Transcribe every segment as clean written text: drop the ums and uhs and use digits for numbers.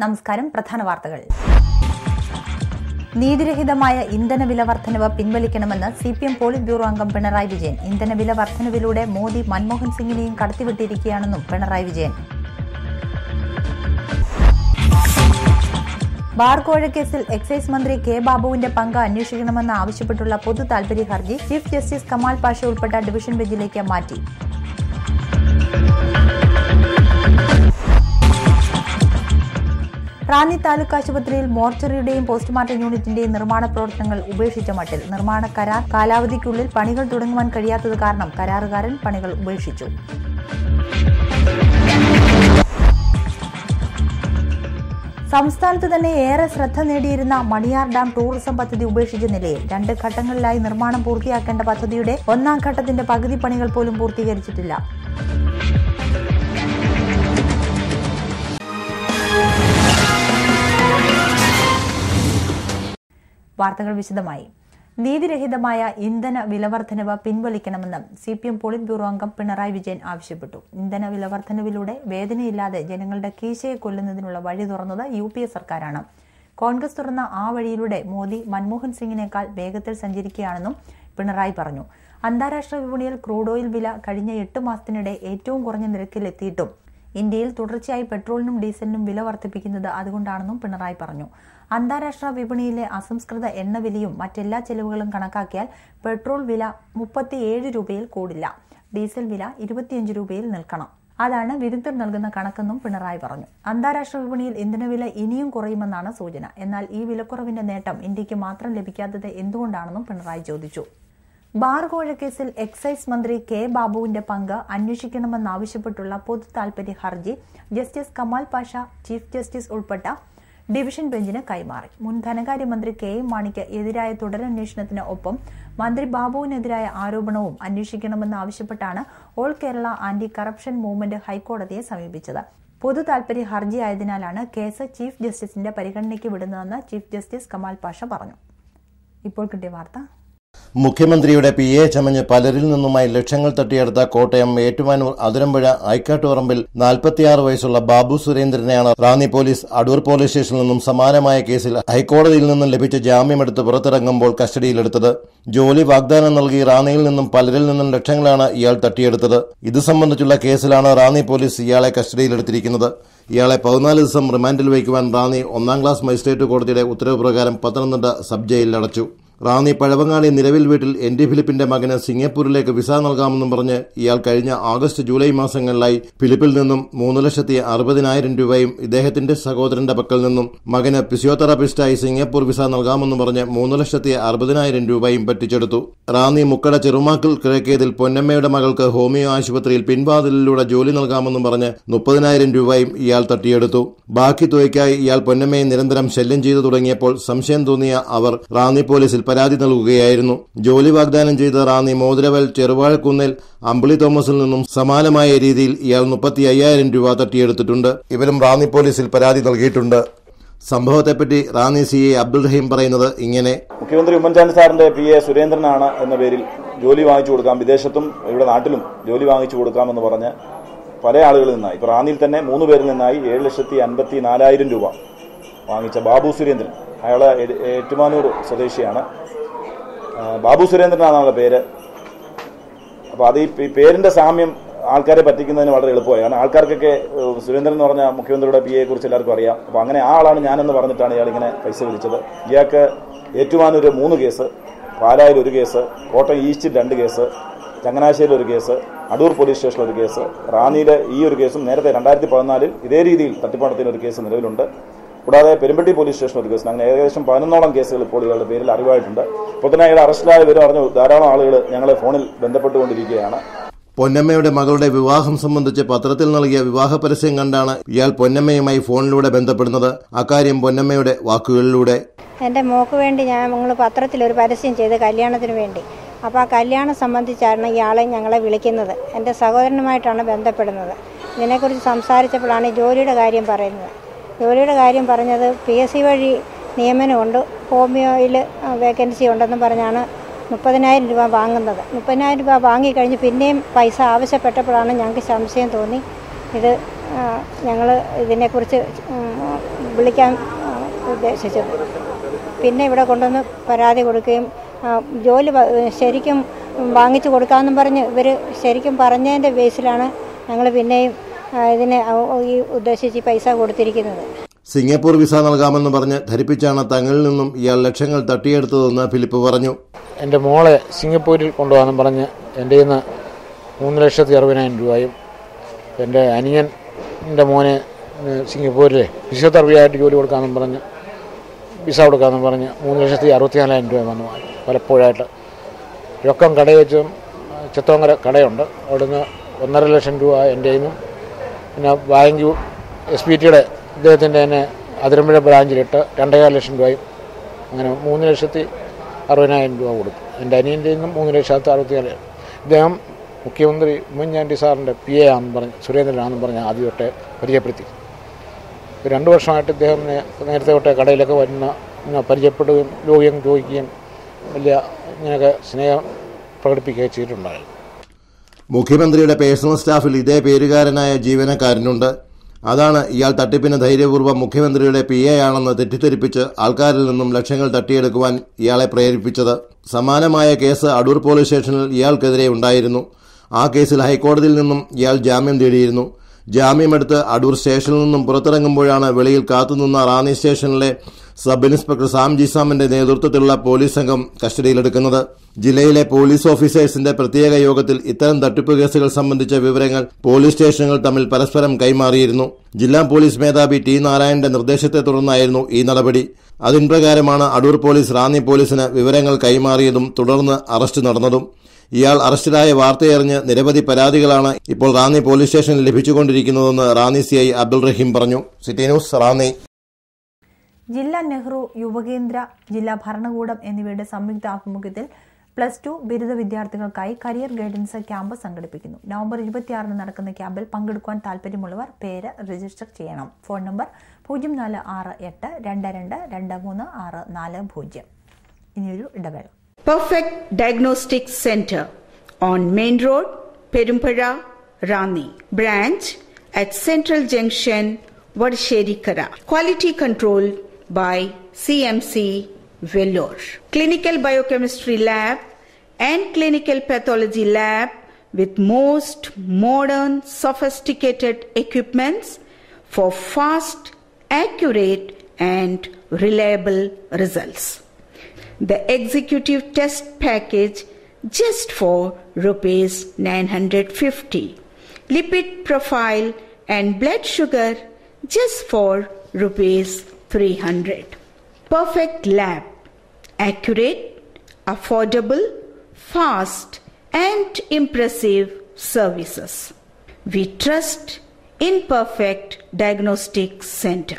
നമസ്കാരം. പ്രധാന വാർത്തകൾ. നീതിരഹിതമായ ഇന്ധനവില വർധനവ് പിൻവലിക്കണമെന്ന് CPM പോളിറ്റ് ബ്യൂറോ അംഗം പിണറായി വിജയൻ. ഇന്ധനവില വർധനവിലൂടെ മോദി മൻമോഹൻ സിംഗിനെയും കടത്തിവിട്ടിരിക്കുകയാണെന്നും പിണറായി വിജയൻ. ബാർ കോഴക്കേസിൽ എക്സൈസ് മന്ത്രി കെ ബാബുവിന്റെ പങ്ക് അന്വേഷിക്കണമെന്ന് ആവശ്യപ്പെട്ടുള്ള പൊതു താൽപര്യ ഹർജി ചീഫ് ജസ്റ്റിസ് കമാൽ പാഷ ഉൾപ്പെട്ട ഡിവിഷൻ ബെഞ്ചിലേക്ക് മാറ്റി. റാന്നി താലൂക്ക് ആശുപത്രിയിൽ മോർച്ചറിയുടെയും പോസ്റ്റ്മോർട്ടം യൂണിറ്റിന്റെയും നിർമ്മാണ പ്രവർത്തനങ്ങൾ ഉപേക്ഷിച്ച മട്ടിൽ. നിർമ്മാണ കരാർ കാലാവധിക്കുള്ളിൽ പണികൾ തുടങ്ങുവാൻ കഴിയാത്തത് കാരണം കരാറുകാരൻ പണികൾ ഉപേക്ഷിച്ചു. സംസ്ഥാനത്ത് തന്നെ ഏറെ ശ്രദ്ധ നേടിയിരുന്ന മണിയാർ ഡാം ടൂറിസം പദ്ധതി ഉപേക്ഷിച്ച നിലയിൽ 2 ഘട്ടങ്ങളിലായി നിർമ്മാണം പൂർത്തിയാക്കേണ്ട പദ്ധതിയുടെ 1ാം ഘട്ടത്തിന്റെ പകുതി പണികൾ പോലും പൂർത്തീകരിച്ചിട്ടില്ല. വാർത്തകൾ വിശദമായി. നീതിരഹിതമായ ഇന്ധന വിലവർധനവ് പിൻവലിക്കണമെന്ന് CPM പോളിറ്റ് ബ്യൂറോ അംഗം പിണറായി വിജയൻ ആവശ്യപ്പെട്ടു. ഇന്ധന വിലവർധനവിലൂടെ വേദനയില്ലാതെ ജനങ്ങളുടെ കീശയെ കൊല്ലുന്നതിനുള്ള വഴി തുറന്നത് UPA സർക്കാരാണ്. കോൺഗ്രസ് തുറന്ന ആ വഴിയിലൂടെ മോദി മൻമോഹൻ സിംഗിനേക്കാൾ വേഗത്തിൽ സഞ്ചരിക്കുകയാണെന്നും പിണറായി പറഞ്ഞു. അന്താരാഷ്ട്ര വിപണിയിൽ ക്രൂഡ് ഓയിൽ വില കഴിഞ്ഞ 8 മാസത്തിനിടെ ഏറ്റവും കുറഞ്ഞ നിരക്കിലെത്തിയിട്ടും ഇന്ത്യയിൽ തുടർച്ചയായി പെട്രോളിനും ഡീസലിനും വില വർദ്ധിപ്പിക്കുന്നത് അതുകൊണ്ടാണെന്നും പിണറായി പറഞ്ഞു. അന്താരാഷ്ട്ര വിപണിയിലെ അസംസ്കൃത എണ്ണവിലയും മറ്റെല്ലാ ചെലവുകളും കണക്കാക്കിയാൽ പെട്രോൾ വില 37 രൂപയിൽ കൂടില്ല, ഡീസൽ വില 25 രൂപയിൽ നിൽക്കണം. അതാണ് വിദഗ്ധർ നൽകുന്ന കണക്കെന്നും പിണറായി പറഞ്ഞു. അന്താരാഷ്ട്ര വിപണിയിൽ ഇന്ധനവില ഇനിയും കുറയുമെന്നാണ് സൂചന. എന്നാൽ ഈ വിലക്കുറവിന്റെ നേട്ടം ഇന്ത്യക്ക് മാത്രം ലഭിക്കാത്തത് എന്തുകൊണ്ടാണെന്നും പിണറായി ചോദിച്ചു. ബാർ കോഴക്കേസിൽ എക്സൈസ് മന്ത്രി കെ ബാബുവിന്റെ പങ്ക് അന്വേഷിക്കണമെന്നാവശ്യപ്പെട്ടുള്ള പൊതു താൽപര്യ ഹർജി justice Kamal Pasha chief justice ഉൾപ്പെട്ട ഡിവിഷൻ ബെഞ്ചിന് കൈമാറി. മുൻ ധനകാര്യമന്ത്രി KM മാണിക്ക് എതിരായ തുടരന്വേഷണത്തിന് ഒപ്പം മന്ത്രി ബാബുവിനെതിരായ ആരോപണവും അന്വേഷിക്കണമെന്ന് ആവശ്യപ്പെട്ടാണ് all Kerala anti corruption movement ഹൈക്കോടതിയെ സമീപിച്ചത്. പൊതു താൽപര്യ ഹർജിയായതിനാലാണ് കേസ് ചീഫ് ജസ്റ്റിസിന്റെ പരിഗണനയ്ക്ക് വിടുന്നതെന്ന് ചീഫ് ജസ്റ്റിസ് കമാൽ പാഷ പറഞ്ഞു. ഇപ്പോൾ കിട്ടിയ വാർത്ത. മുഖ്യമന്ത്രിയുടെ PA ചമഞ്ഞ് പലരിൽ നിന്നുമായി ലക്ഷങ്ങൾ തട്ടിയെടുത്ത കോട്ടയം ഏറ്റുമാനൂർ അതിരമ്പുഴ ഐക്കാട്ടുപറമ്പിൽ 46 വയസ്സുള്ള ബാബു സുരേന്ദ്രനെയാണ് റാന്നി പോലീസ് അടൂർ പോലീസ് സ്റ്റേഷനിൽ നിന്നും സമാനമായ കേസിൽ ഹൈക്കോടതിയിൽ നിന്നും ലഭിച്ച ജാമ്യമെടുത്ത് പുറത്തിറങ്ങുമ്പോൾ കസ്റ്റഡിയിലെടുത്തത്. ജോലി വാഗ്ദാനം നൽകി റാന്നിയിൽ നിന്നും പലരിൽ നിന്നും ലക്ഷങ്ങളാണ് ഇയാൾ തട്ടിയെടുത്തത്. ഇത് സംബന്ധിച്ചുള്ള കേസിലാണ് റാന്നി പോലീസ് ഇയാളെ കസ്റ്റഡിയിലെടുത്തിരിക്കുന്നത്. ഇയാളെ 14 ദിവസം റിമാൻഡിൽ വയ്ക്കുവാൻ റാന്നി 1ാം ക്ലാസ് മജിസ്ട്രേറ്റ് കോടതിയുടെ ഉത്തരവ് പ്രകാരം പത്തനംതിട്ട സബ് ജയിലിൽ അടച്ചു. റാന്നി പഴവങ്ങാടി നിലവിൽ വീട്ടിൽ ND ഫിലിപ്പിന്റെ മകന് സിംഗപ്പൂരിലേക്ക് വിസ നൽകാമെന്നും പറഞ്ഞ് ഇയാൾ കഴിഞ്ഞ ആഗസ്റ്റ് ജൂലൈ മാസങ്ങളിലായി ഫിലിപ്പിൽ നിന്നും 3,60,000 രൂപയും ഇദ്ദേഹത്തിന്റെ സഹോദരന്റെ പക്കൽ നിന്നും മകന് ഫിസിയോതെറാപ്പിസ്റ്റായി സിംഗപ്പൂർ വിസ നൽകാമെന്നും പറഞ്ഞ് 3,60,000 രൂപയും പറ്റിച്ചെടുത്തു. റാന്നി മുക്കട ചെറുമാക്കിൽ കിഴക്കേതിൽ പൊന്നമ്മയുടെ മകൾക്ക് ഹോമിയോ ആശുപത്രിയിൽ പിൻവാതിലിലൂടെ ജോലി നൽകാമെന്നും പറഞ്ഞ് 30,000 രൂപയും ഇയാൾ തട്ടിയെടുത്തു. ബാക്കി തുകയ്ക്കായി ഇയാൾ പൊന്നമ്മയെ നിരന്തരം ശല്യം ചെയ്തു തുടങ്ങിയപ്പോൾ സംശയം തോന്നിയ അവർ റാന്നി പോലീസിൽ പരാതി നൽകുകയായിരുന്നു. ജോലി വാഗ്ദാനം ചെയ്ത റാന്നി മോതിരവൽ ചെറുവാഴക്കുന്നിൽ അമ്പിളി തോമസിൽ നിന്നും സമാനമായ രീതിയിൽ ഇയാൾ 35,000 രൂപ തട്ടിയെടുത്തിട്ടുണ്ട്. ഇവരും റാന്നി പോലീസിൽ പരാതി നൽകിയിട്ടുണ്ട്. സംഭവത്തെപ്പറ്റി റാന്നി CA അബ്ദുൾ റഹീം പറയുന്നത് ഇങ്ങനെ. മുഖ്യമന്ത്രി ഉമ്മൻചാണ്ടി സാറിന്റെ PA സുരേന്ദ്രനാണ് എന്ന പേരിൽ ജോലി വാങ്ങിച്ചു കൊടുക്കാം, വിദേശത്തും ഇവിടെ നാട്ടിലും ജോലി വാങ്ങിച്ചു കൊടുക്കാമെന്ന് പറഞ്ഞ് പല ആളുകളിൽ നിന്നായി, ഇപ്പൊ റാന്നിയിൽ തന്നെ 3 പേരിൽ നിന്നായി 7,54,000 രൂപ വാങ്ങിച്ച ബാബു സുരേന്ദ്രൻ, അയാളെ ഏറ്റുമാനൂർ സ്വദേശിയാണ്. ബാബു സുരേന്ദ്രനാണെന്നുള്ള പേര്. അപ്പോൾ അത് ഈ പേരിന്റെ സാമ്യം ആൾക്കാരെ പറ്റിക്കുന്നതിന് വളരെ എളുപ്പമായി. കാരണം ആൾക്കാർക്കൊക്കെ സുരേന്ദ്രൻ എന്ന് പറഞ്ഞാൽ മുഖ്യമന്ത്രിയുടെ PA കുറിച്ച് എല്ലാവർക്കും അറിയാം. അപ്പോൾ അങ്ങനെ ആ ആളാണ് ഞാനെന്ന് പറഞ്ഞിട്ടാണ് ഇയാൾ ഇങ്ങനെ പൈസ വിളിച്ചത്. ഇയാൾക്ക് ഏറ്റുമാനൂർ 3 കേസ്, പാലായിൽ 1 കേസ്, കോട്ടയം ഈസ്റ്റിൽ 2 കേസ്, ചങ്ങനാശ്ശേരിയിൽ 1 കേസ്, അടൂർ പോലീസ് സ്റ്റേഷനിൽ 1 കേസ്, റാന്നിയിലെ ഈ 1 കേസും നേരത്തെ 2014 ഇതേ രീതിയിൽ തട്ടിപ്പാടത്തിന് 1 കേസ് നിലവിലുണ്ട്. കൂടാതെ പെരുമ്പട്ടി പോലീസ് സ്റ്റേഷൻ 1 കേസ്, അങ്ങനെ ഏകദേശം 11ഓളം കേസുകൾ ഇപ്പോൾ ഇയാളുടെ പേരിൽ അറിവായിട്ടുണ്ട്. ഇപ്പോൾ തന്നെ ഇയാൾ അറസ്റ്റിലായ വിവരം അറിഞ്ഞു ധാരാളം ആളുകൾ ഞങ്ങളെ ഫോണിൽ ബന്ധപ്പെട്ടുകൊണ്ടിരിക്കുകയാണ്. പൊന്നമ്മയുടെ മകളുടെ വിവാഹം സംബന്ധിച്ച് പത്രത്തിൽ നൽകിയ വിവാഹ പരസ്യം കണ്ടാണ് ഇയാൾ പൊന്നമ്മയുമായി ഫോണിലൂടെ ബന്ധപ്പെടുന്നത്. അക്കാര്യം പൊന്നമ്മയുടെ വാക്കുകളിലൂടെ. എൻ്റെ മോക്ക് വേണ്ടി ഞങ്ങൾ പത്രത്തിലൊരു പരസ്യം ചെയ്ത് കല്യാണത്തിന് വേണ്ടി. അപ്പോൾ ആ കല്യാണം സംബന്ധിച്ചാണ് ഇയാളെ ഞങ്ങളെ വിളിക്കുന്നത്. എൻ്റെ സഹോദരനുമായിട്ടാണ് ബന്ധപ്പെടുന്നത്. ഇതിനെക്കുറിച്ച് സംസാരിച്ചപ്പോഴാണ് ജോലിയുടെ കാര്യം പറയുന്നത്. ജോലിയുടെ കാര്യം പറഞ്ഞത് PSC വഴി നിയമനമുണ്ട്, ഹോമിയോയിൽ വേക്കൻസി ഉണ്ടെന്ന് പറഞ്ഞാണ് 30,000 രൂപ വാങ്ങുന്നത്. 30,000 രൂപ വാങ്ങിക്കഴിഞ്ഞ് പിന്നെയും പൈസ ആവശ്യപ്പെട്ടപ്പോഴാണ് ഞങ്ങൾക്ക് സംശയം തോന്നി. ഇത് ഞങ്ങൾ ഇതിനെക്കുറിച്ച് വിളിക്കാൻ ഉദ്ദേശിച്ചത്. പിന്നെ ഇവിടെ കൊണ്ടുവന്ന് പരാതി കൊടുക്കുകയും ജോലി ശരിക്കും വാങ്ങിച്ചു കൊടുക്കാമെന്നും പറഞ്ഞ് ഇവർ ശരിക്കും പറഞ്ഞതിൻ്റെ ബേസിലാണ് ഞങ്ങൾ പിന്നെയും ഇതിനെ ഈ ഉദ്ദേശിച്ച് പൈസ കൊടുത്തിരിക്കുന്നത്. സിംഗപ്പൂർ വിസ നൽകാമെന്ന് പറഞ്ഞ് ധരിപ്പിച്ചാണ് തങ്ങളിൽ നിന്നും ഇയാൾ ലക്ഷങ്ങൾ തട്ടിയെടുത്തതെന്ന് ഫിലിപ്പ് പറഞ്ഞു. എൻ്റെ മോളെ സിംഗപ്പൂരിൽ കൊണ്ടുപോകാമെന്ന് പറഞ്ഞ് എൻ്റെ നിന്ന് 3,60,000 രൂപയും എൻ്റെ അനിയൻ്റെ മോനെ സിംഗപ്പൂരിലെ ഫിസിയോതെറാപ്പിയായിട്ട് ജോലി കൊടുക്കാമെന്ന് പറഞ്ഞ് വിസ കൊടുക്കാമെന്ന് പറഞ്ഞ് 3,64,000 രൂപ വന്നു പലപ്പോഴായിട്ട്. രൊക്കം കടയിൽ വെച്ചും ചിത്തോങ്കര കടയുണ്ട്, അവിടുന്ന് 1.5 ലക്ഷം രൂപ എൻ്റെ നിന്നും, പിന്നെ ബാങ്ക് SPTയുടെ ഇദ്ദേഹത്തിൻ്റെ തന്നെ അതിരമ്പുഴ ബ്രാഞ്ചിലിട്ട് 2.5 ലക്ഷം രൂപയും, അങ്ങനെ 3,60,000 രൂപ കൊടുത്തു. എൻ്റെ അനിയൻ്റെ നിന്നും 3,60,000. ഇദ്ദേഹം മുഖ്യമന്ത്രി ഉമ്മൻചാണ്ടി സാറിൻ്റെ PA ആണെന്ന് പറഞ്ഞ് സുരേന്ദ്രനാണെന്ന് പറഞ്ഞ് ആദ്യം തൊട്ടേ പരിചയപ്പെടുത്തി. 2 വർഷമായിട്ട് ഇദ്ദേഹം നേരത്തെ തൊട്ടേ കടയിലൊക്കെ വരുന്ന പരിചയപ്പെടുകയും രോഗിയും ചോദിക്കുകയും വലിയ ഇങ്ങനെയൊക്കെ സ്നേഹം പ്രകടിപ്പിക്കുകയും ചെയ്തിട്ടുണ്ടായിരുന്നു. മുഖ്യമന്ത്രിയുടെ പേഴ്സണൽ സ്റ്റാഫിൽ ഇതേ പേരുകാരനായ ജീവനക്കാരനുണ്ട്. അതാണ് ഇയാൾ തട്ടിപ്പിന് ധൈര്യപൂർവ്വം മുഖ്യമന്ത്രിയുടെ PA ആണെന്ന് തെറ്റിദ്ധരിപ്പിച്ച് ആൾക്കാരിൽ നിന്നും ലക്ഷങ്ങൾ തട്ടിയെടുക്കുവാൻ ഇയാളെ പ്രേരിപ്പിച്ചത്. സമാനമായ കേസ് അടൂർ പോലീസ് സ്റ്റേഷനിൽ ഇയാൾക്കെതിരെ ഉണ്ടായിരുന്നു. ആ കേസിൽ ഹൈക്കോടതിയിൽ നിന്നും ഇയാൾ ജാമ്യം തേടിയിരുന്നു. ജാമ്യമെടുത്ത് അടൂർ സ്റ്റേഷനിൽ നിന്നും പുറത്തിറങ്ങുമ്പോഴാണ് വെളിയിൽ കാത്തുനിന്ന റാന്നി സ്റ്റേഷനിലെ സബ് ഇൻസ്പെക്ടർ സാം ജിസാമിന്റെ നേതൃത്വത്തിലുള്ള പോലീസ് സംഘം കസ്റ്റഡിയിലെടുക്കുന്നത്. ജില്ലയിലെ പോലീസ് ഓഫീസേഴ്സിന്റെ പ്രത്യേക യോഗത്തിൽ ഇത്തരം തട്ടിപ്പ് കേസുകൾ സംബന്ധിച്ച വിവരങ്ങൾ പോലീസ് സ്റ്റേഷനുകൾ തമ്മിൽ പരസ്പരം കൈമാറിയിരുന്നു. ജില്ലാ പോലീസ് മേധാവി T. നാരായണന്റെ നിർദ്ദേശത്തെ തുടർന്നായിരുന്നു ഈ നടപടി. അതിൻപ്രകാരമാണ് അടൂർ പോലീസ് റാന്നി പോലീസിന് വിവരങ്ങൾ കൈമാറിയതും തുടർന്ന് അറസ്റ്റ് നടന്നതും. ഇയാൾ അറസ്റ്റിലായ വാർത്തയറിഞ്ഞ് നിരവധി പരാതികളാണ് ഇപ്പോൾ റാന്നി പോലീസ് സ്റ്റേഷനിൽ ലഭിച്ചുകൊണ്ടിരിക്കുന്നതെന്ന് റാന്നി CI അബ്ദുൾ റഹീം പറഞ്ഞു. City news, Ranni. ജില്ലാ നെഹ്റു യുവകേന്ദ്ര, ജില്ലാ ഭരണകൂടം എന്നിവയുടെ സംയുക്ത ആഭിമുഖ്യത്തിൽ +2 ബിരുദ വിദ്യാർത്ഥികൾക്കായി കരിയർ ഗൈഡൻസ് ക്യാമ്പ് സംഘടിപ്പിക്കുന്നു. നവംബർ 26 നടക്കുന്ന ക്യാമ്പിൽ പങ്കെടുക്കുവാൻ താൽപര്യമുള്ളവർ പേര് രജിസ്റ്റർ ചെയ്യണം. Phone number 046822323640. ഇനിയൊരു ഇടവേള. Perfect Diagnostics Center on Main Road, Perumpara, Rani. Branch at Central Junction, Vadsheri-Kara. Quality control by CMC Vellore. Clinical Biochemistry Lab and Clinical Pathology Lab with most modern sophisticated equipments for fast, accurate and reliable results. The executive test package just for ₹950. Lipid profile and blood sugar just for ₹300. Perfect Lab. Accurate, affordable, fast and impressive services. We trust in Perfect Diagnostics Center.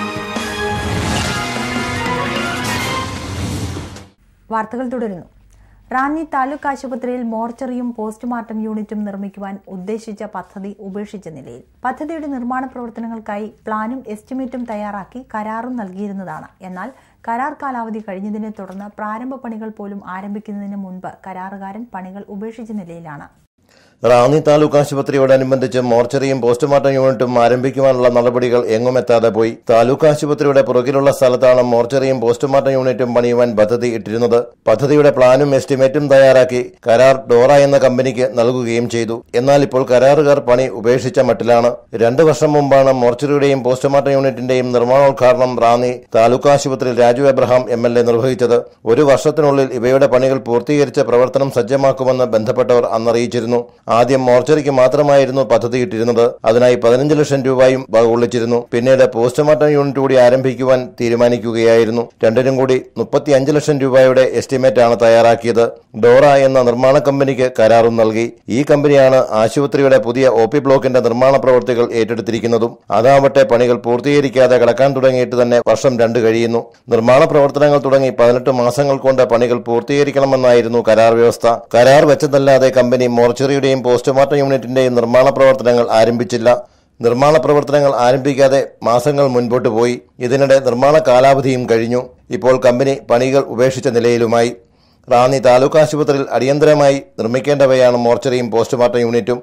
വാർത്തകൾ തുടരുന്നു. റാന്നി താലൂക്ക് ആശുപത്രിയിൽ മോർച്ചറിയും postmortem യൂണിറ്റും നിർമ്മിക്കുവാൻ ഉദ്ദേശിച്ച പദ്ധതി ഉപേക്ഷിച്ച നിലയിൽ. പദ്ധതിയുടെ നിർമ്മാണ പ്രവർത്തനങ്ങൾക്കായി പ്ലാനും എസ്റ്റിമേറ്റും തയ്യാറാക്കി കരാറും നൽകിയിരുന്നതാണ്. എന്നാൽ കരാർ കാലാവധി കഴിഞ്ഞതിനെ തുടർന്ന് പ്രാരംഭ പണികൾ പോലും ആരംഭിക്കുന്നതിന് മുൻപ് കരാറുകാരൻ പണികൾ ഉപേക്ഷിച്ച നിലയിലാണ്. റാന്നി താലൂക്ക് ആശുപത്രിയോടനുബന്ധിച്ച് മോർച്ചറിയും പോസ്റ്റ്മോർട്ടം യൂണിറ്റും ആരംഭിക്കുവാനുള്ള നടപടികൾ എങ്ങുമെത്താതെ പോയി. താലൂക്ക് ആശുപത്രിയുടെ പുറകിലുള്ള സ്ഥലത്താണ് മോർച്ചറിയും പോസ്റ്റ്മോർട്ടം യൂണിറ്റും പണിയുവാൻ പദ്ധതി ഇട്ടിരുന്നത്. പദ്ധതിയുടെ പ്ലാനും എസ്റ്റിമേറ്റും തയ്യാറാക്കി കരാർ ഡോറ എന്ന കമ്പനിക്ക് നൽകുകയും ചെയ്തു. എന്നാൽ ഇപ്പോൾ കരാറുകാർ പണി ഉപേക്ഷിച്ച മട്ടിലാണ്. 2 വർഷം മുമ്പാണ് മോർച്ചറിയുടെയും പോസ്റ്റ്മോർട്ടം യൂണിറ്റിന്റെയും നിർമ്മാണോദ്ഘാടനം റാന്നി താലൂക്ക് ആശുപത്രിയിൽ രാജു എബ്രഹാം MLA നിർവഹിച്ചത്. 1 വർഷത്തിനുള്ളിൽ ഇവയുടെ പണികൾ പൂർത്തീകരിച്ച് പ്രവർത്തനം സജ്ജമാക്കുമെന്ന് ബന്ധപ്പെട്ടവർ അന്നറിയിച്ചിരുന്നു. ആദ്യം മോർച്ചറിക്ക് മാത്രമായിരുന്നു പദ്ധതിയിട്ടിരുന്നത്. അതിനായി 15 ലക്ഷം രൂപയും കൊള്ളിച്ചിരുന്നു. പിന്നീട് പോസ്റ്റ്മോർട്ടം യൂണിറ്റ് കൂടി ആരംഭിക്കുവാൻ തീരുമാനിക്കുകയായിരുന്നു. രണ്ടിനും കൂടി 35 ലക്ഷം രൂപയുടെ എസ്റ്റിമേറ്റാണ് തയ്യാറാക്കിയത്. ഡോറ എന്ന നിർമ്മാണ കമ്പനിക്ക് കരാറും നൽകി. ഈ കമ്പനിയാണ് ആശുപത്രിയുടെ പുതിയ OP ബ്ലോക്കിന്റെ നിർമ്മാണ പ്രവൃത്തികൾ ഏറ്റെടുത്തിരിക്കുന്നതും. അതാവട്ടെ പണികൾ പൂർത്തീകരിക്കാതെ കിടക്കാൻ തുടങ്ങിയിട്ട് തന്നെ വർഷം 2 കഴിയുന്നു. നിർമ്മാണ പ്രവർത്തനങ്ങൾ തുടങ്ങി 18 മാസങ്ങൾ കൊണ്ട് പണികൾ പൂർത്തീകരിക്കണമെന്നായിരുന്നു കരാർ വ്യവസ്ഥ. കരാർ വെച്ചതല്ലാതെ കമ്പനി മോർച്ചറിയുടെയും പോസ്റ്റ്മോർട്ടം യൂണിറ്റിന്റെയും നിർമ്മാണ പ്രവർത്തനങ്ങൾ ആരംഭിച്ചില്ല. നിർമ്മാണ പ്രവർത്തനങ്ങൾ ആരംഭിക്കാതെ മാസങ്ങൾ മുൻപോട്ട് പോയി. ഇതിനിടെ നിർമ്മാണ കാലാവധിയും കഴിഞ്ഞു. ഇപ്പോൾ കമ്പനി പണികൾ ഉപേക്ഷിച്ച നിലയിലുമായി. റാന്നി താലൂക്ക് ആശുപത്രിയിൽ അടിയന്തരമായി നിർമ്മിക്കേണ്ടവയാണ് മോർച്ചറിയും പോസ്റ്റ്മോർട്ടം യൂണിറ്റും.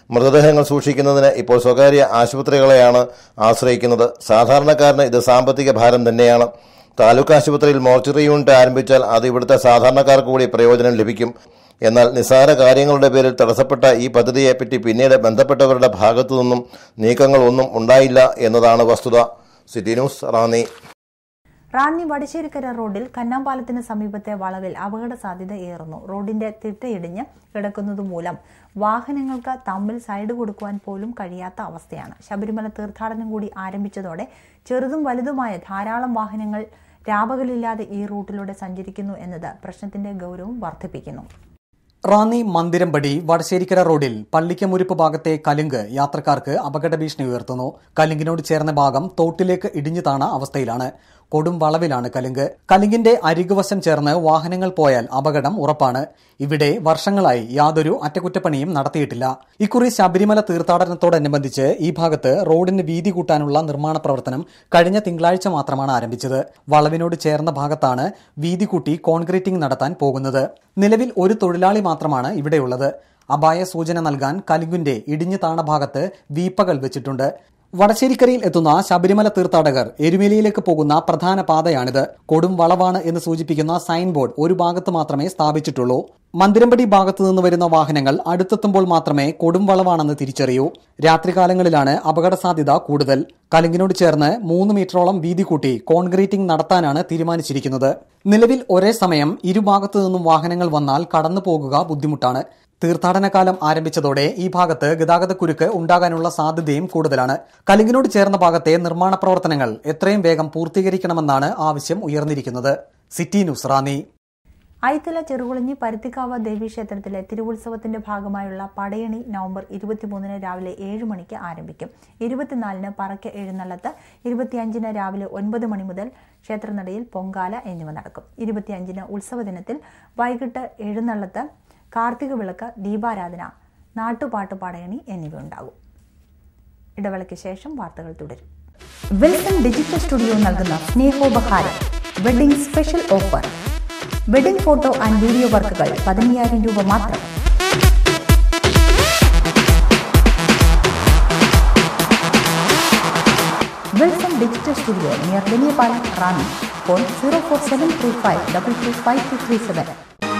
മൃതദേഹങ്ങൾ സൂക്ഷിക്കുന്നതിന് ഇപ്പോൾ സ്വകാര്യ ആശുപത്രികളെയാണ് ആശ്രയിക്കുന്നത്. സാധാരണക്കാരന് ഇത് സാമ്പത്തിക ഭാരം തന്നെയാണ്. താലൂക്ക് ആശുപത്രിയിൽ മോർച്ചറി യൂണിറ്റ് ആരംഭിച്ചാൽ അത് ഇവിടുത്തെ സാധാരണക്കാർക്ക് കൂടി പ്രയോജനം ലഭിക്കും. എന്നാൽ നിസ്സാര കാര്യങ്ങളുടെ പേരിൽ തടസ്സപ്പെട്ട ഈ പദ്ധതിയെപ്പറ്റി പിന്നീട് ബന്ധപ്പെട്ടവരുടെ ഭാഗത്തു നിന്നും നീക്കങ്ങൾ ഒന്നും ഉണ്ടായില്ല എന്നതാണ് വസ്തുത. City news, Ranni. റാന്നി വടശ്ശേരിക്കര റോഡിൽ കന്നാമ്പാലത്തിന് സമീപത്തെ വളവിൽ അപകട സാധ്യത ഏറുന്നു. റോഡിന്റെ തിട്ടയിടിഞ്ഞ് കിടക്കുന്നതുമൂലം വാഹനങ്ങൾക്ക് തമ്മിൽ സൈഡ് കൊടുക്കുവാൻ പോലും കഴിയാത്ത അവസ്ഥയാണ്. ശബരിമല തീർത്ഥാടനം കൂടി ആരംഭിച്ചതോടെ ചെറുതും വലുതുമായ ധാരാളം വാഹനങ്ങൾ രാപകലില്ലാതെ ഈ റൂട്ടിലൂടെ സഞ്ചരിക്കുന്നു എന്നത് പ്രശ്നത്തിന്റെ ഗൌരവം വർദ്ധിപ്പിക്കുന്നു. റാന്നി മന്ദിരംപടി വടശ്ശേരിക്കര റോഡിൽ പള്ളിക്കമുരിപ്പ് ഭാഗത്തെ കലുങ്ക് യാത്രക്കാർക്ക് അപകട ഭീഷണി ഉയർത്തുന്നു. കലുങ്കിനോട് ചേർന്ന ഭാഗം തോട്ടിലേക്ക് ഇടിഞ്ഞു താണ അവസ്ഥയിലാണ്. കൊടും വളവിലാണ് കലുങ്ക്. കലുങ്കിന്റെ അരികുവശം ചേർന്ന് വാഹനങ്ങൾ പോയാൽ അപകടം ഉറപ്പാണ്. ഇവിടെ വർഷങ്ങളായി യാതൊരു അറ്റകുറ്റപ്പണിയും നടത്തിയിട്ടില്ല. ഇക്കുറി ശബരിമല തീർത്ഥാടനത്തോടനുബന്ധിച്ച് ഈ ഭാഗത്ത് റോഡിന് വീതി കൂട്ടാനുള്ള നിർമ്മാണ പ്രവർത്തനം കഴിഞ്ഞ തിങ്കളാഴ്ച മാത്രമാണ് ആരംഭിച്ചത്. വളവിനോട് ചേർന്ന ഭാഗത്താണ് വീതി കൂട്ടി കോൺക്രീറ്റിംഗ് നടത്താൻ പോകുന്നത്. നിലവിൽ ഒരു തൊഴിലാളി മാത്രമാണ് ഇവിടെയുള്ളത്. അപായ സൂചന നൽകാൻ കലുങ്കിന്റെ ഇടിഞ്ഞു താണ ഭാഗത്ത് വീപ്പകൾ വെച്ചിട്ടുണ്ട്. വടശ്ശേരിക്കരയിൽ എത്തുന്ന ശബരിമല തീർത്ഥാടകർ എരുമേലിയിലേക്ക് പോകുന്ന പ്രധാന പാതയാണിത്. കൊടും വളവാണ് എന്ന് സൂചിപ്പിക്കുന്ന സൈൻ ബോർഡ് ഒരു ഭാഗത്ത് മാത്രമേ സ്ഥാപിച്ചിട്ടുള്ളൂ. മന്ദിരംപടി ഭാഗത്തു നിന്ന് വരുന്ന വാഹനങ്ങൾ അടുത്തെത്തുമ്പോൾ മാത്രമേ കൊടും വളവാണെന്ന് തിരിച്ചറിയൂ. രാത്രികാലങ്ങളിലാണ് അപകട സാധ്യത കൂടുതൽ. കലുങ്കിനോട് ചേർന്ന് 3 മീറ്ററോളം വീതി കൂട്ടി കോൺക്രീറ്റിംഗ് നടത്താനാണ് തീരുമാനിച്ചിരിക്കുന്നത്. നിലവിൽ ഒരേ സമയം ഇരുഭാഗത്തു നിന്നും വാഹനങ്ങൾ വന്നാൽ കടന്നു പോകുക ബുദ്ധിമുട്ടാണ്. തീർത്ഥാടനകാലം ആരംഭിച്ചതോടെ ഈ ഭാഗത്ത് ഗതാഗതക്കുരുക്ക് ഉണ്ടാകാനുള്ള സാധ്യതയും കൂടുതലാണ്. കലുങ്കിനോട് ചേർന്ന ഭാഗത്തെ നിർമ്മാണ പ്രവർത്തനങ്ങൾ എത്രയും വേഗം പൂർത്തീകരിക്കണമെന്നാണ് ആവശ്യം ഉയർന്നിരിക്കുന്നത്. City news, Ranni. ഐത്തല ചെറുകുളഞ്ഞി പരുത്തിക്കാവ് ദേവീക്ഷേത്രത്തിലെ തിരുവുത്സവത്തിന്റെ ഭാഗമായുള്ള പടയണി നവംബർ 23 രാവിലെ 7 മണിക്ക് ആരംഭിക്കും. 24 പറയ്ക്ക് എഴുന്നള്ളത്ത്, 25 രാവിലെ 9 മണി മുതൽ ക്ഷേത്രനടയിൽ പൊങ്കാല എന്നിവ നടക്കും. 25 ഉത്സവ ദിനത്തിൽ വൈകിട്ട് എഴുന്നള്ളത്ത്, കാർത്തിക വിളക്ക്, ദീപാരാധന, നാട്ടുപാട്ട്, പടയണി എന്നിവ ഉണ്ടാകും. ഇടവേളയ്ക്ക് ശേഷം വാർത്തകൾ തുടരും. വിൽസൺ ഡിജിറ്റൽ സ്റ്റുഡിയോ നൽകുന്ന സ്നേഹോപഹാരം wedding special offer. Wedding photo and video വർക്കുകൾ 15,000 രൂപ മാത്രം. Wilson digital studio near Valiyapalam, Ranni. Phone 04735225237.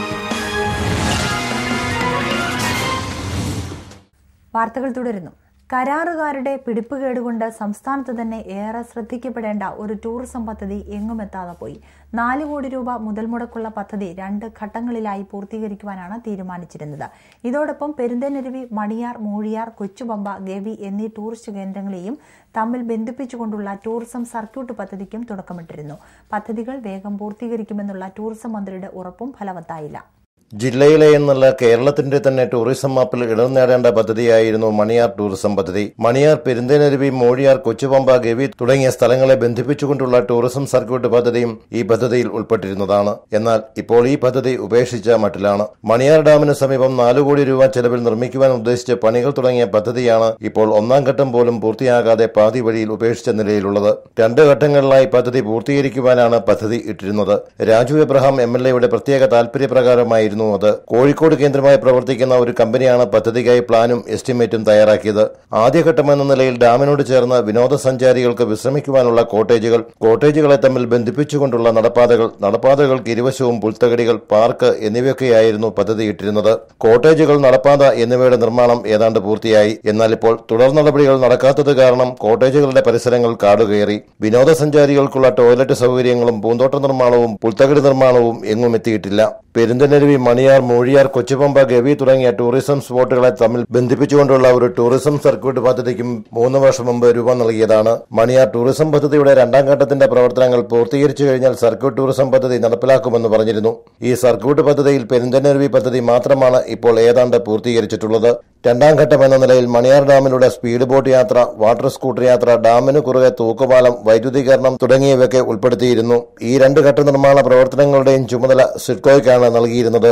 വാർത്തകൾ തുടരുന്നു. കരാറുകാരുടെ പിടിപ്പുകേടുകൊണ്ട് സംസ്ഥാനത്ത് തന്നെ ഏറെ ശ്രദ്ധിക്കപ്പെടേണ്ട ഒരു ടൂറിസം പദ്ധതി എങ്ങുമെത്താതെ പോയി. 4 കോടി രൂപ മുതൽ മുടക്കുള്ള പദ്ധതി 2 ഘട്ടങ്ങളിലായി പൂർത്തീകരിക്കുവാനാണ് തീരുമാനിച്ചിരുന്നത്. ഇതോടൊപ്പം പെരുന്തേനരുവി, മണിയാർ, മൂഴിയാർ, കൊച്ചുപമ്പ, ഗവി എന്നീ ടൂറിസ്റ്റ് കേന്ദ്രങ്ങളെയും തമ്മിൽ ബന്ധിപ്പിച്ചുകൊണ്ടുള്ള ടൂറിസം സർക്യൂട്ട് പദ്ധതിക്കും തുടക്കമിട്ടിരുന്നു. പദ്ധതികൾ വേഗം പൂർത്തീകരിക്കുമെന്നുള്ള ടൂറിസം മന്ത്രിയുടെ ഉറപ്പും ഫലവത്തായില്ല. ജില്ലയിലെ എന്നല്ല കേരളത്തിന്റെ തന്നെ ടൂറിസം മാപ്പിൽ ഇടം നേടേണ്ട പദ്ധതിയായിരുന്നു മണിയാർ ടൂറിസം പദ്ധതി. മണിയാർ, പെരുന്തേനരുവി, മൂഴിയാർ, കൊച്ചുപമ്പ, ഗവി തുടങ്ങിയ സ്ഥലങ്ങളെ ബന്ധിപ്പിച്ചുകൊണ്ടുള്ള ടൂറിസം സർക്യൂട്ട് പദ്ധതിയും ഈ പദ്ധതിയിൽ ഉൾപ്പെട്ടിരുന്നതാണ്. എന്നാൽ ഇപ്പോൾ ഈ പദ്ധതി ഉപേക്ഷിച്ച മട്ടിലാണ്. മണിയാർ ഡാമിന് സമീപം 4 കോടി രൂപ ചെലവിൽ നിർമ്മിക്കുവാൻ ഉദ്ദേശിച്ച് പണികൾ തുടങ്ങിയ പദ്ധതിയാണ് ഇപ്പോൾ 1ാം ഘട്ടം പോലും പൂർത്തിയാകാതെ പാതി വഴിയിൽ ഉപേക്ഷിച്ച നിലയിലുള്ളത്. 2 ഘട്ടങ്ങളിലായി പദ്ധതി പൂർത്തീകരിക്കുവാനാണ് പദ്ധതി ഇട്ടിരുന്നത്. രാജു എബ്രഹാം MLAയുടെ പ്രത്യേക താൽപര്യപ്രകാരമായിരുന്നു അത്. കോഴിക്കോട് കേന്ദ്രമായി പ്രവർത്തിക്കുന്ന ഒരു കമ്പനിയാണ് പദ്ധതിക്കായി പ്ലാനും എസ്റ്റിമേറ്റും തയ്യാറാക്കിയത്. ആദ്യഘട്ടമെന്ന നിലയിൽ ഡാമിനോട് ചേർന്ന് വിനോദസഞ്ചാരികൾക്ക് വിശ്രമിക്കുവാനുള്ള കോട്ടേജുകളെ തമ്മിൽ ബന്ധിപ്പിച്ചുകൊണ്ടുള്ള നടപ്പാതകൾക്ക് ഇരുവശവും പുൽത്തകടികൾ, പാർക്ക് എന്നിവയൊക്കെയായിരുന്നു പദ്ധതിയിട്ടിരുന്നത്. കോട്ടേജുകൾ, നടപ്പാത എന്നിവയുടെ നിർമ്മാണം ഏതാണ്ട് പൂർത്തിയായി. എന്നാൽ ഇപ്പോൾ തുടർ നടപടികൾ നടക്കാത്തത് കാരണം കോട്ടേജുകളുടെ പരിസരങ്ങൾ കാടുകയറി. വിനോദസഞ്ചാരികൾക്കുള്ള ടോയ്ലറ്റ് സൗകര്യങ്ങളും പൂന്തോട്ട നിർമ്മാണവും പുൽത്തകടി നിർമ്മാണവും എങ്ങും എത്തിയിട്ടില്ല. പെരുന്തേനരുവി, മണിയാർ, മൂഴിയാർ, കൊച്ചുപമ്പ, ഗവി തുടങ്ങിയ ടൂറിസം സ്പോട്ടുകളെ തമ്മിൽ ബന്ധിപ്പിച്ചുകൊണ്ടുള്ള ഒരു ടൂറിസം സർക്യൂട്ട് പദ്ധതിക്കും 3 വർഷം മുമ്പ് രൂപം നൽകിയതാണ്. മണിയാർ ടൂറിസം പദ്ധതിയുടെ 2ാം ഘട്ടത്തിന്റെ പ്രവർത്തനങ്ങൾ പൂർത്തീകരിച്ചു കഴിഞ്ഞാൽ സർക്യൂട്ട് ടൂറിസം പദ്ധതി നടപ്പിലാക്കുമെന്ന് പറഞ്ഞിരുന്നു. ഈ സർക്യൂട്ട് പദ്ധതിയിൽ പെരുന്തേനരുവി പദ്ധതി മാത്രമാണ് ഇപ്പോൾ ഏതാണ്ട് പൂർത്തീകരിച്ചിട്ടുള്ളത്. 2ാം ഘട്ടം എന്ന നിലയിൽ മണിയാർ ഡാമിലൂടെ സ്പീഡ് ബോട്ട് യാത്ര, വാട്ടർ സ്കൂട്ടർ യാത്ര, ഡാമിന് കുറുകെ തൂക്കുപാലം, വൈദ്യുതീകരണം തുടങ്ങിയവയൊക്കെ ഉൾപ്പെടുത്തിയിരുന്നു. ഈ 2 ഘട്ട നിർമ്മാണ പ്രവർത്തനങ്ങളുടെയും ചുമതല സിഡ്കോയ്ക്കാണ് നൽകിയിരുന്നത്.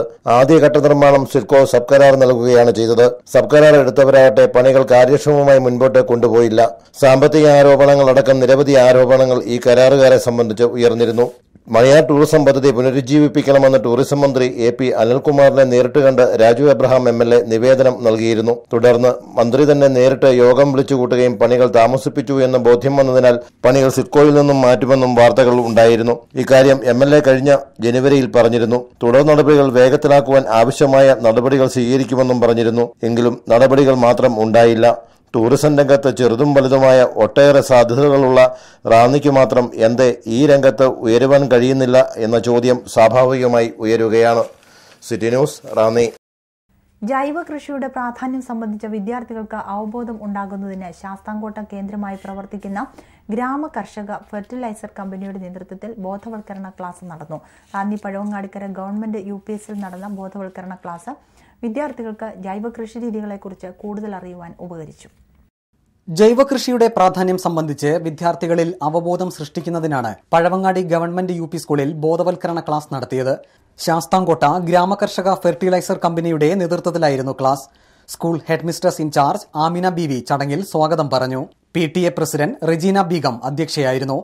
ആദ്യഘട്ട നിർമ്മാണം സിഡ്കോ സബ് കരാർ നൽകുകയാണ് ചെയ്തത്. സബ് കരാർ എടുത്തവരാകട്ടെ പണികൾ കാര്യക്ഷമമായി മുൻപോട്ട് കൊണ്ടുപോയില്ല. സാമ്പത്തിക ആരോപണങ്ങളടക്കം നിരവധി ആരോപണങ്ങൾ ഈ കരാറുകാരെ സംബന്ധിച്ച് ഉയർന്നിരുന്നു. മണിയാർ ടൂറിസം പദ്ധതി പുനരുജ്ജീവിപ്പിക്കണമെന്ന് ടൂറിസം മന്ത്രി AP അനിൽകുമാറിനെ നേരിട്ട് കണ്ട് രാജു എബ്രഹാം MLA നിവേദനം നൽകിയിരുന്നു. തുടർന്ന് മന്ത്രി തന്നെ നേരിട്ട് യോഗം വിളിച്ചുകൂട്ടുകയും പണികൾ താമസിപ്പിച്ചു എന്ന് ബോധ്യം വന്നതിനാൽ പണികൾ സിഡ്കോയിൽ നിന്നും മാറ്റുമെന്നും വാർത്തകൾ ഉണ്ടായിരുന്നു. ഇക്കാര്യം MLA കഴിഞ്ഞ ജനുവരിയിൽ പറഞ്ഞിരുന്നു. തുടർ നടപടികൾ വേഗത്തിലാക്കുവാൻ ആവശ്യമായ നടപടികൾ സ്വീകരിക്കുമെന്നും പറഞ്ഞിരുന്നു. എങ്കിലും നടപടികൾ മാത്രം ഉണ്ടായില്ല. ടൂറിസം രംഗത്ത് ചെറുതും വലുതുമായ ഒട്ടേറെ സാധ്യതകളുള്ള റാന്നിക്ക് മാത്രം എന്തേ ഈ രംഗത്ത് ഉയരുവാൻ കഴിയുന്നില്ല എന്ന ചോദ്യം സ്വാഭാവികമായി ഉയരുകയാണ്. City news, Ranni. ജൈവ കൃഷിയുടെ പ്രാധാന്യം സംബന്ധിച്ച വിദ്യാർത്ഥികൾക്ക് അവബോധം ഉണ്ടാകുന്നതിന് ശാസ്താംകോട്ട കേന്ദ്രമായി പ്രവർത്തിക്കുന്ന ഗ്രാമ കർഷക ഫെർട്ടിലൈസർ കമ്പനിയുടെ നേതൃത്വത്തിൽ ബോധവൽക്കരണ ക്ലാസ് നടന്നു. റാന്നി പഴവങ്ങാടിക്കര ഗവൺമെന്റ് UPSൽ നടന്ന ബോധവൽക്കരണ ക്ലാസ് വിദ്യാർത്ഥികൾക്ക് ജൈവ കൃഷി രീതികളെക്കുറിച്ച് കൂടുതൽ അറിയുവാൻ ഉപകരിച്ചു. ജൈവകൃഷിയുടെ പ്രാധാന്യം സംബന്ധിച്ച് വിദ്യാർത്ഥികളിൽ അവബോധം സൃഷ്ടിക്കുന്നതിനാണ് പഴവങ്ങാടി ഗവൺമെന്റ് UP സ്കൂളിൽ ബോധവൽക്കരണ ക്ലാസ് നടത്തിയത്. ശാസ്താംകോട്ട ഗ്രാമകർഷക ഫെർട്ടിലൈസർ കമ്പനിയുടെ നേതൃത്വത്തിലായിരുന്നു class. School head mistress in charge Amina Beevi ചടങ്ങിൽ സ്വാഗതം പറഞ്ഞു. PTA പ്രസിഡന്റ് റെജീന ബീഗം അധ്യക്ഷയായിരുന്നു.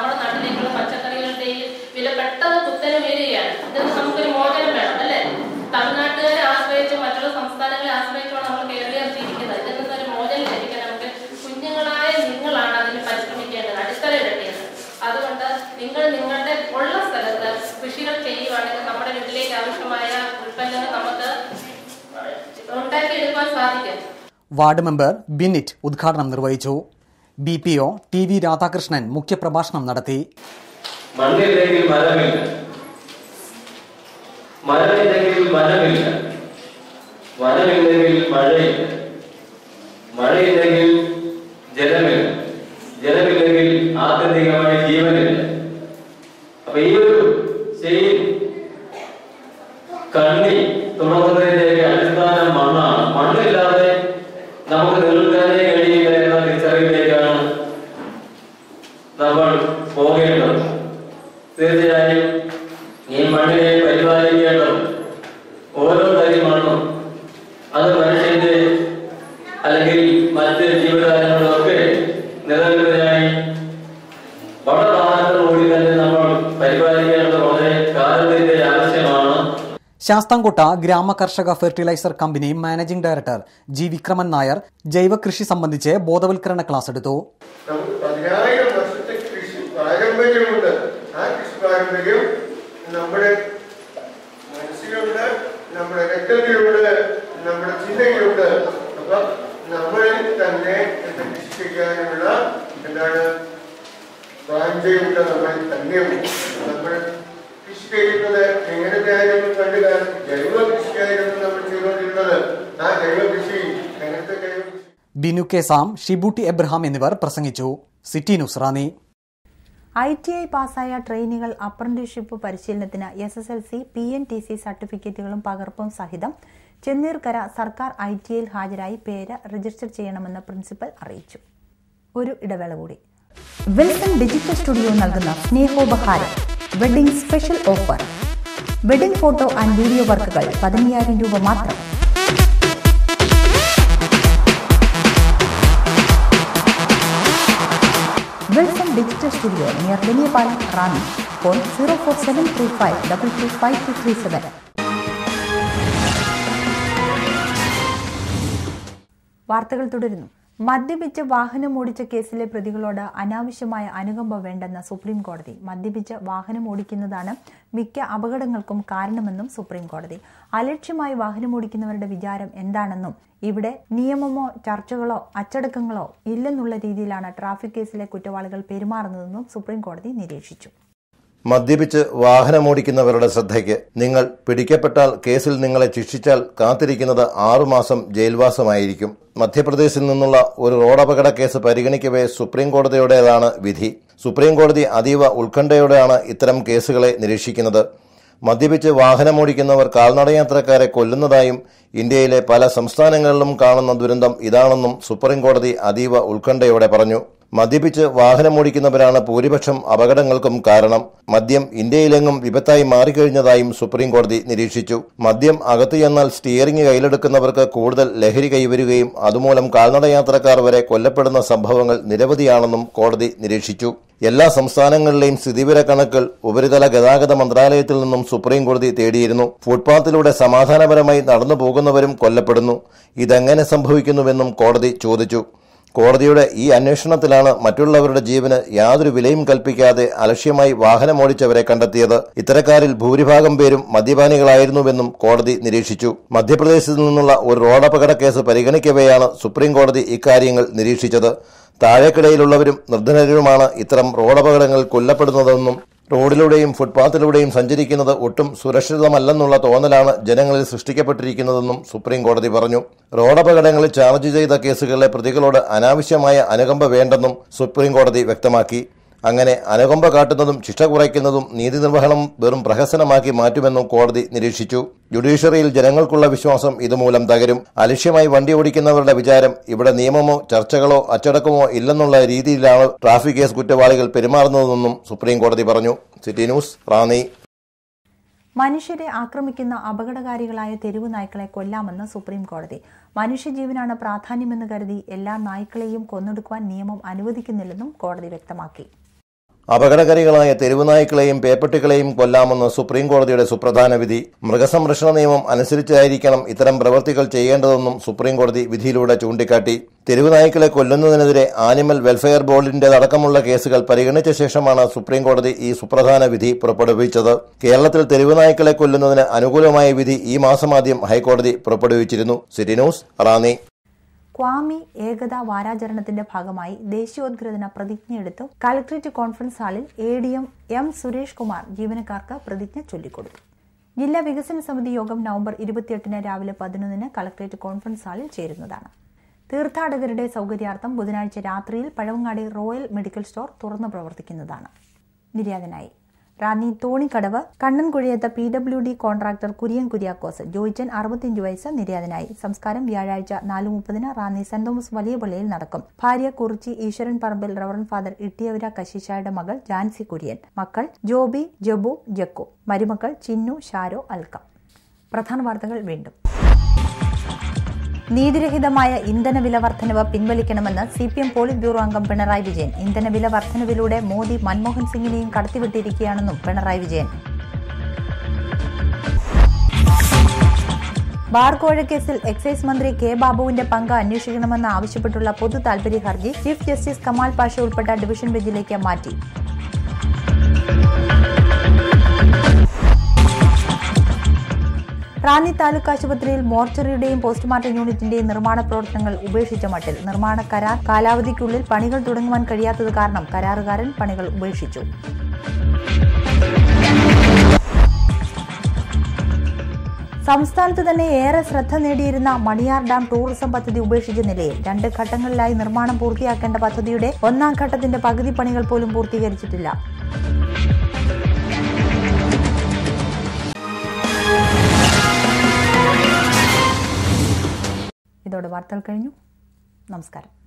നിങ്ങൾ നിങ്ങളുടെ ഉള്ള സ്ഥലത്ത് കൃഷികൾ ചെയ്യുവാണെങ്കിൽ നമ്മുടെ വീട്ടിലേക്ക് ആവശ്യമായ ഉൽപ്പന്നങ്ങൾ നമുക്ക് ഉണ്ടാക്കിയെടുക്കാൻ സാധിക്കും. വാർഡ് മെമ്പർ ബിനിറ്റ് ഉദ്ഘാടനം നിർവഹിച്ചു. BPO TV രാധാകൃഷ്ണൻ മുഖ്യപ്രഭാഷണം നടത്തി. മണ്ണില്ലെങ്കിൽ മരമില്ല, മരമില്ലെങ്കിൽ വനമില്ല, വനമില്ലെങ്കിൽ മഴയില്ല, മഴയില്ലെങ്കിൽ ജലമില്ല, ജലമില്ലെങ്കിൽ ആത്യന്തികമായ ജീവനില്ല. അപ്പൊ ഈ ഒരു ചെയിൻ കണ്ണി തുടങ്ങുന്നതിന്റെ അടിസ്ഥാനം മണ്ണാണ്. മണ്ണില്ലാതെ നമുക്ക് നിൽക്കാനേ കഴിയില്ല എന്ന തിരിച്ചറിവിലേക്കാണ് നമ്മൾ പോകേണ്ടത്. തീർച്ചയായും ഈ മണ്ണിനെ പരിപാലിക്കേണ്ടത് ഓരോ തരി മണ്ണും അത് മനുഷ്യന്റെ അല്ലെങ്കിൽ മറ്റ് ജീവജാലങ്ങളൊക്കെ നിലനിൽക്കുന്നതിനായി വളരെ പ്രാധാന്യത്തോടുകൂടി തന്നെ നമ്മൾ പരിപാലിക്കേണ്ടത് വളരെ കാലത്തിന്റെ ആവശ്യമാണ്. ശാസ്താംകോട്ട ഗ്രാമ കർഷക fertilizer company managing director G. Vikraman Nair ജൈവ കൃഷി സംബന്ധിച്ച് ബോധവൽക്കരണ ക്ലാസ് എടുത്തു. 10,000 വർഷത്തെ കൃഷി പാരമ്പര്യമുണ്ട്. ആ കൃഷി പാരമ്പര്യം നമ്മുടെ മനസ്സിലുണ്ട്, നമ്മുടെ രക്തത്തിലുണ്ട്, നമ്മുടെ ചിന്തയിലുണ്ട്. അപ്പൊ നമ്മളിൽ തന്നെ കൃഷി ചെയ്യാനുള്ള വാഞ്ചയുണ്ട്. നമ്മൾ തന്നെയുണ്ട്. നമ്മൾ കൃഷി ചെയ്യുന്നത് എങ്ങനത്തെ ആയിരുന്നു കണ്ടുക ജൈവ കൃഷിയായിരുന്നു നമ്മൾ ചെയ്തുകൊണ്ടിരുന്നത്. ആ ജൈവ കൃഷി എങ്ങനത്തെ ജൈവ കൃഷി. ബിനു കെ സാം, ഷിബൂട്ടി എബ്രഹാം എന്നിവർ പ്രസംഗിച്ചു. City news, Ranni. ITI പാസ്സായ ട്രെയിനികൾ അപ്രന്റീസ്ഷിപ്പ് പരിശീലനത്തിന് SSLC PNTC സർട്ടിഫിക്കറ്റുകളും പകർപ്പും സഹിതം ചെന്നീർക്കര സർക്കാർ ITIയിൽ ഹാജരായി പേര് രജിസ്റ്റർ ചെയ്യണമെന്ന് പ്രിൻസിപ്പൽ അറിയിച്ചു. ഒരു ഇടവേള കൂടി. വിൽസൺ ഡിജിറ്റൽ സ്റ്റുഡിയോ നൽകുന്ന സ്നേഹോപഹാരം wedding special offer. Wedding photo and video വർക്കുകൾ 15,000 രൂപ മാത്രം. Wilson digital studio near Valiyapalam, Ranni. Phone 04735225237. വാർത്തകൾ തുടരുന്നു. മദ്യപിച്ച് വാഹനമോടിച്ച കേസിലെ പ്രതികളോട് അനാവശ്യമായ അനുകമ്പ വേണ്ടെന്ന് സുപ്രീം കോടതി. മദ്യപിച്ച് വാഹനം ഓടിക്കുന്നതാണ് മിക്ക അപകടങ്ങൾക്കും കാരണമെന്നും സുപ്രീം കോടതി. അലക്ഷ്യമായി വാഹനമോടിക്കുന്നവരുടെ വിചാരം എന്താണെന്നും ഇവിടെ നിയമമോ ചർച്ചകളോ അച്ചടക്കങ്ങളോ ഇല്ലെന്നുള്ള രീതിയിലാണ് ട്രാഫിക് കേസിലെ കുറ്റവാളികൾ പെരുമാറുന്നതെന്നും സുപ്രീം കോടതി നിരീക്ഷിച്ചു. മദ്യപിച്ച് വാഹനമോടിക്കുന്നവരുടെ ശ്രദ്ധയ്ക്ക്, നിങ്ങൾ പിടിക്കപ്പെട്ടാൽ കേസിൽ നിങ്ങളെ ശിക്ഷിച്ചാൽ കാത്തിരിക്കുന്നത് 6 മാസം ജയിൽവാസമായിരിക്കും. മധ്യപ്രദേശിൽ നിന്നുള്ള ഒരു റോഡപകട കേസ് പരിഗണിക്കവേ സുപ്രീം കോടതിയുടേതാണ് വിധി. സുപ്രീം കോടതി അതീവ ഉത്കണ്ഠയോടെയാണ് ഇത്തരം കേസുകളെ നിരീക്ഷിക്കുന്നത്. മദ്യപിച്ച് വാഹനമോടിക്കുന്നവർ കാൽനടയാത്രക്കാരെ കൊല്ലുന്നതായും ഇന്ത്യയിലെ പല സംസ്ഥാനങ്ങളിലും കാണുന്ന ദുരന്തം ഇതാണെന്നും സുപ്രീം കോടതി അതീവ ഉത്കണ്ഠയോടെ പറഞ്ഞു. മദ്യപിച്ച് വാഹനമോടിക്കുന്നവരാണ് ഭൂരിപക്ഷം അപകടങ്ങൾക്കും കാരണം. മദ്യം ഇന്ത്യയിലെങ്ങും വിപത്തായി മാറിക്കഴിഞ്ഞതായും സുപ്രീംകോടതി നിരീക്ഷിച്ചു. മദ്യം അകത്തു ചെന്നാൽ സ്റ്റിയറിംഗ് കയ്യിലെടുക്കുന്നവർക്ക് കൂടുതൽ ലഹരി കൈവരുകയും അതുമൂലം കാൽനടയാത്രക്കാർ വരെ കൊല്ലപ്പെടുന്ന സംഭവങ്ങൾ നിരവധിയാണെന്നും കോടതി നിരീക്ഷിച്ചു. എല്ലാ സംസ്ഥാനങ്ങളിലെയും സ്ഥിതിവിവര കണക്കുകൾ ഉപരിതല ഗതാഗത മന്ത്രാലയത്തിൽ നിന്നും സുപ്രീംകോടതി തേടിയിരുന്നു. ഫുട്പാത്തിലൂടെ സമാധാനപരമായി നടന്നു പോകുന്നവരും കൊല്ലപ്പെടുന്നു. ഇതെങ്ങനെ സംഭവിക്കുന്നുവെന്നും കോടതി ചോദിച്ചു. കോടതിയുടെ ഈ അന്വേഷണത്തിലാണ് മറ്റുള്ളവരുടെ ജീവന് യാതൊരു വിലയും കൽപ്പിക്കാതെ അലക്ഷ്യമായി വാഹനമോടിച്ചവരെ കണ്ടെത്തിയത്. ഇത്തരക്കാരിൽ ഭൂരിഭാഗം പേരും മദ്യപാനികളായിരുന്നുവെന്നും കോടതി നിരീക്ഷിച്ചു. മധ്യപ്രദേശിൽ നിന്നുള്ള ഒരു റോഡപകട കേസ് പരിഗണിക്കവെയാണ് സുപ്രീംകോടതി ഇക്കാര്യങ്ങൾ നിരീക്ഷിച്ചത്. താഴേക്കിടയിലുള്ളവരും നിർധനരുമാണ് ഇത്തരം റോഡപകടങ്ങളിൽ കൊല്ലപ്പെടുന്നതെന്നും റോഡിലൂടെയും ഫുട്പാത്തിലൂടെയും സഞ്ചരിക്കുന്നത് ഒട്ടും സുരക്ഷിതമല്ലെന്നുള്ള തോന്നലാണ് ജനങ്ങളിൽ സൃഷ്ടിക്കപ്പെട്ടിരിക്കുന്നതെന്നും സുപ്രീംകോടതി പറഞ്ഞു. റോഡപകടങ്ങളിൽ ചാർജ് ചെയ്ത കേസുകളിലെ പ്രതികളോട് അനാവശ്യമായ അനുകമ്പ വേണ്ടെന്നും സുപ്രീംകോടതി വ്യക്തമാക്കി. അങ്ങനെ അനുകമ്പ കാട്ടുന്നതും ശിക്ഷ കുറയ്ക്കുന്നതും നീതി നിർവഹണം വെറും പ്രഹസനമാക്കി മാറ്റുമെന്നും കോടതി നിരീക്ഷിച്ചു. ജുഡീഷ്യറിയിൽ ജനങ്ങൾക്കുള്ള വിശ്വാസം ഇതുമൂലം തകരും. അലക്ഷ്യമായി വണ്ടി ഓടിക്കുന്നവരുടെ വിചാരം ഇവിടെ നിയമമോ ചർച്ചകളോ അച്ചടക്കമോ ഇല്ലെന്നുള്ള രീതിയിലാണ് ട്രാഫിക് കേസ് കുറ്റവാളികൾ പെരുമാറുന്നതെന്നും സുപ്രീംകോടതി പറഞ്ഞു. City news, Ranni. മനുഷ്യരെ ആക്രമിക്കുന്ന അപകടകാരികളായ തെരുവ് നായ്ക്കളെ കൊല്ലാമെന്ന് സുപ്രീംകോടതി. മനുഷ്യജീവനാണ് പ്രാധാന്യമെന്ന് കരുതി എല്ലാ നായ്ക്കളെയും കൊന്നൊടുക്കുവാൻ നിയമം അനുവദിക്കുന്നില്ലെന്നും കോടതി വ്യക്തമാക്കി. അപകടകാരികളായ തെരുവുനായ്ക്കളെയും പേപ്പട്ടികളെയും കൊല്ലാമെന്ന് സുപ്രീംകോടതിയുടെ സുപ്രധാന വിധി. മൃഗസംരക്ഷണ നിയമം അനുസരിച്ചായിരിക്കണം ഇത്തരം പ്രവൃത്തികൾ ചെയ്യേണ്ടതെന്നും സുപ്രീംകോടതി വിധിയിലൂടെ ചൂണ്ടിക്കാട്ടി. തെരുവുനായ്ക്കളെ കൊല്ലുന്നതിനെതിരെ ആനിമൽ വെൽഫെയർ ബോർഡിന്റേതടക്കമുള്ള കേസുകൾ പരിഗണിച്ച ശേഷമാണ് സുപ്രീംകോടതി ഈ സുപ്രധാന വിധി പുറപ്പെടുവിച്ചത്. കേരളത്തിൽ തെരുവുനായ്ക്കളെ കൊല്ലുന്നതിന് അനുകൂലമായ വിധി ഈ മാസമാദ്യം ഹൈക്കോടതി പുറപ്പെടുവിച്ചിരുന്നു. City news, Ranni. ക്വാമി ഏകതാ വാരാചരണത്തിന്റെ ഭാഗമായി ദേശീയോദ്ഗ്രഥന പ്രതിജ്ഞയെടുത്തു കലക്ടറേറ്റ് കോൺഫറൻസ് ഹാളിൽ ADM M. സുരേഷ് കുമാർ ജീവനക്കാർക്ക് പ്രതിജ്ഞ ചൊല്ലിക്കൊടുത്തു. ജില്ലാ വികസന സമിതി യോഗം നവംബർ 28 രാവിലെ 11 കലക്ടറേറ്റ് കോൺഫറൻസ് ഹാളിൽ ചേരുന്നതാണ്. തീർത്ഥാടകരുടെ സൌകര്യാർത്ഥം ബുധനാഴ്ച രാത്രിയിൽ പഴവങ്ങാടി റോയൽ മെഡിക്കൽ സ്റ്റോർ തുറന്നു പ്രവർത്തിക്കുന്നതാണ്. നിര്യാതനായി റാന്നി തോണിക്കടവ് കണ്ണൻകുഴിയത്ത് PWD കോൺട്രാക്ടർ കുര്യൻ കുര്യാക്കോസ് ജോയിച്ചൻ 65 വയസ്സ് നിര്യാതനായി. സംസ്കാരം വ്യാഴാഴ്ച 4:30 റാന്നി സെന്റ് തോമസ് വലിയ പള്ളിയിൽ നടക്കും. ഭാര്യ കുറിച്ചി ഈശ്വരൻ പറമ്പിൽ റവറൻ ഫാദർ ഇട്ടിയവര കശിശായുടെ മകൾ ജാൻസി കുര്യൻ. മക്കൾ ജോബി, ജബു, ജക്കു. മരുമക്കൾ ചിന്നു, ഷാരോ, അൽക്കം. പ്രധാന വാർത്തകൾ വീണ്ടും. നീതിരഹിതമായ ഇന്ധന വില വർധനവ് പിൻവലിക്കണമെന്ന് CPM പോളിറ്റ് ബ്യൂറോ അംഗം പിണറായി വിജയൻ. ഇന്ധന വില വർധനവിലൂടെ മോദി മൻമോഹൻ സിംഗിനെയും കടത്തിവിട്ടിരിക്കുകയാണെന്നും പിണറായി വിജയൻ. ബാർ കോഴക്കേസിൽ എക്സൈസ് മന്ത്രി K. ബാബുവിന്റെ പങ്ക് അന്വേഷിക്കണമെന്ന് ആവശ്യപ്പെട്ടുള്ള പൊതു താൽപര്യ ഹർജി ചീഫ് ജസ്റ്റിസ് കമാൽ പാഷ ഉൾപ്പെട്ട ഡിവിഷൻ ബെഞ്ചിലേക്ക് മാറ്റി. റാന്നി താലൂക്ക് ആശുപത്രിയിൽ മോർച്ചറിയുടെയും പോസ്റ്റ്മോർട്ടം യൂണിറ്റിന്റെയും നിർമ്മാണ പ്രവർത്തനങ്ങൾ ഉപേക്ഷിച്ച മട്ടിൽ. നിർമ്മാണ കരാർ കാലാവധിക്കുള്ളിൽ പണികൾ തുടങ്ങുവാൻ കഴിയാത്തത് കാരണം കരാറുകാരൻ പണികൾ ഉപേക്ഷിച്ചു. സംസ്ഥാനത്ത് തന്നെ ഏറെ ശ്രദ്ധ നേടിയിരുന്ന മണിയാർ ഡാം ടൂറിസം പദ്ധതി ഉപേക്ഷിച്ച നിലയിൽ 2 ഘട്ടങ്ങളിലായി നിർമ്മാണം പൂർത്തിയാക്കേണ്ട പദ്ധതിയുടെ 1ാം ഘട്ടത്തിന്റെ പകുതി പണികൾ പോലും പൂർത്തീകരിച്ചിട്ടില്ല. ഇതോടെ വാർത്തകൾ കഴിഞ്ഞു. നമസ്കാരം.